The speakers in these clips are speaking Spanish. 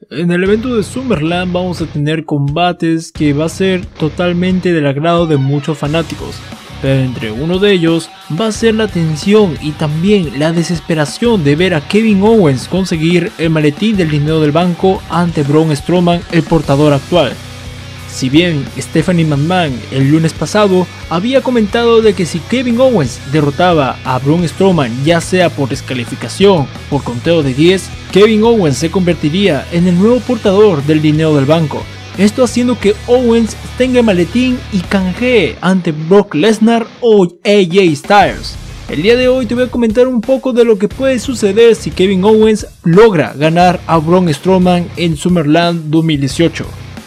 En el evento de Summerland vamos a tener combates que va a ser totalmente del agrado de muchos fanáticos, pero entre uno de ellos va a ser la tensión y también la desesperación de ver a Kevin Owens conseguir el maletín del dinero del banco ante Braun Strowman, el portador actual. Si bien Stephanie McMahon el lunes pasado había comentado de que si Kevin Owens derrotaba a Braun Strowman, ya sea por descalificación, por conteo de 10, Kevin Owens se convertiría en el nuevo portador del dinero del banco. Esto haciendo que Owens tenga el maletín y canjee ante Brock Lesnar o AJ Styles. El día de hoy te voy a comentar un poco de lo que puede suceder si Kevin Owens logra ganar a Braun Strowman en Summerland 2018.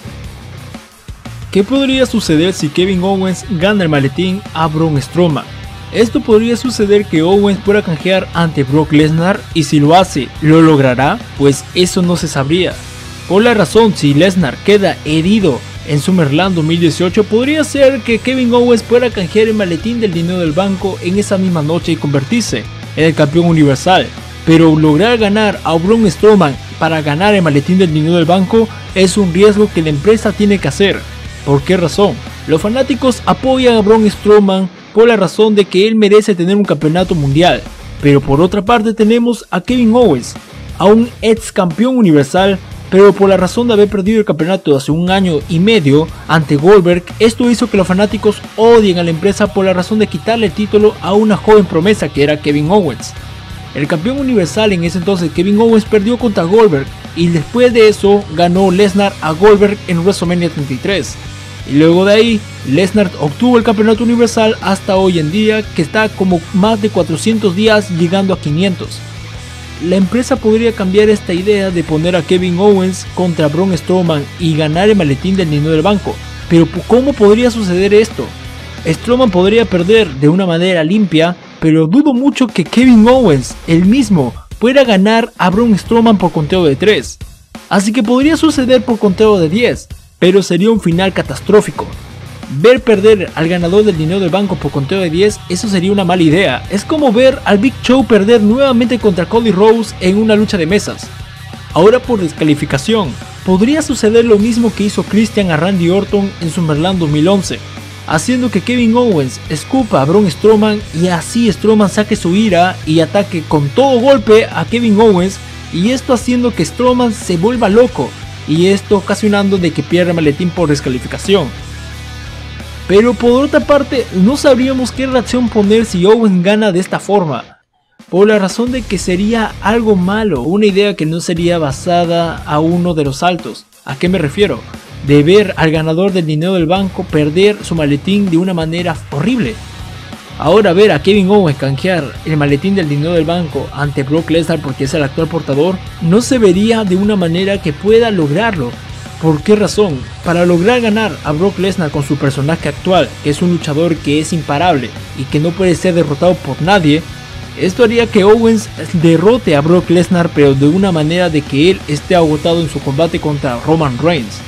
¿Qué podría suceder si Kevin Owens gana el maletín a Braun Strowman? Esto podría suceder que Owens pueda canjear ante Brock Lesnar, y si lo hace, ¿lo logrará? Pues eso no se sabría. Por la razón, si Lesnar queda herido en Summerland 2018, podría ser que Kevin Owens pueda canjear el maletín del dinero del banco en esa misma noche y convertirse en el campeón universal. Pero lograr ganar a Braun Strowman para ganar el maletín del dinero del banco es un riesgo que la empresa tiene que hacer. ¿Por qué razón? Los fanáticos apoyan a Braun Strowman por la razón de que él merece tener un campeonato mundial, pero por otra parte tenemos a Kevin Owens, a un ex campeón universal, pero por la razón de haber perdido el campeonato hace un año y medio ante Goldberg. Esto hizo que los fanáticos odien a la empresa por la razón de quitarle el título a una joven promesa que era Kevin Owens. El campeón universal en ese entonces, Kevin Owens, perdió contra Goldberg, y después de eso ganó Lesnar a Goldberg en WrestleMania 33. Y luego de ahí, Lesnar obtuvo el campeonato universal hasta hoy en día, que está como más de 400 días llegando a 500. La empresa podría cambiar esta idea de poner a Kevin Owens contra Braun Strowman y ganar el maletín del dinero del banco. Pero ¿cómo podría suceder esto? Strowman podría perder de una manera limpia, pero dudo mucho que Kevin Owens, el mismo, pueda ganar a Braun Strowman por conteo de 3. Así que podría suceder por conteo de 10. Pero sería un final catastrófico. Ver perder al ganador del dinero del banco por conteo de 10, eso sería una mala idea. Es como ver al Big Show perder nuevamente contra Cody Rhodes en una lucha de mesas. Ahora por descalificación, podría suceder lo mismo que hizo Christian a Randy Orton en Summerland 2011, haciendo que Kevin Owens escupa a Braun Strowman y así Strowman saque su ira y ataque con todo golpe a Kevin Owens, y esto haciendo que Strowman se vuelva loco, y esto ocasionando de que pierda el maletín por descalificación. Pero por otra parte, no sabríamos qué reacción poner si Owens gana de esta forma, por la razón de que sería algo malo, una idea que no sería basada a uno de los saltos. ¿A qué me refiero? De ver al ganador del dinero del banco perder su maletín de una manera horrible. Ahora ver a Kevin Owens canjear el maletín del dinero del banco ante Brock Lesnar, porque es el actual portador, no se vería de una manera que pueda lograrlo. ¿Por qué razón? Para lograr ganar a Brock Lesnar con su personaje actual, que es un luchador que es imparable y que no puede ser derrotado por nadie, esto haría que Owens derrote a Brock Lesnar, pero de una manera de que él esté agotado en su combate contra Roman Reigns.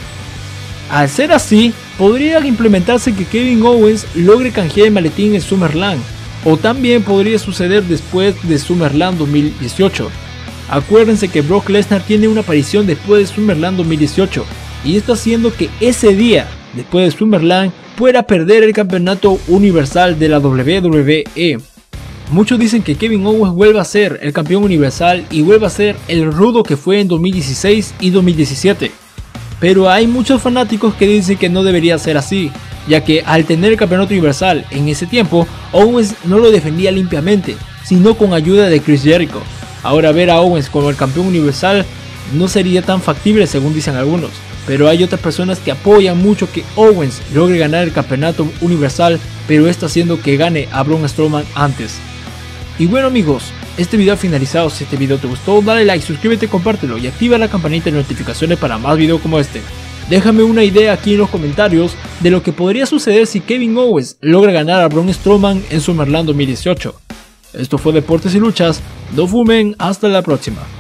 Al ser así, podría implementarse que Kevin Owens logre canjear el maletín en Summerland, o también podría suceder después de Summerland 2018. Acuérdense que Brock Lesnar tiene una aparición después de Summerland 2018, y esto haciendo que ese día, después de Summerland, pueda perder el campeonato universal de la WWE. Muchos dicen que Kevin Owens vuelva a ser el campeón universal y vuelva a ser el rudo que fue en 2016 y 2017. Pero hay muchos fanáticos que dicen que no debería ser así, ya que al tener el campeonato universal en ese tiempo, Owens no lo defendía limpiamente, sino con ayuda de Chris Jericho. Ahora ver a Owens como el campeón universal no sería tan factible según dicen algunos, pero hay otras personas que apoyan mucho que Owens logre ganar el campeonato universal, pero esto haciendo que gane a Braun Strowman antes. Y bueno amigos, este video ha finalizado. Si este video te gustó, dale like, suscríbete, compártelo y activa la campanita de notificaciones para más videos como este. Déjame una idea aquí en los comentarios de lo que podría suceder si Kevin Owens logra ganar a Braun Strowman en Summerland 2018. Esto fue Deportes y Luchas, no fumen, hasta la próxima.